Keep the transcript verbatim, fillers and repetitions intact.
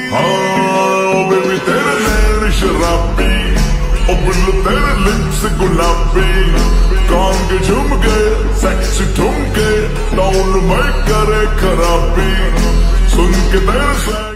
हाँ बेबी तेरे नैन शराबी, ओ बिल्लो तेरे लिप्स गुलाबी, कान के झुमके सेक्सी ठुमके टाउन में करे खराबी, सुन के तेरे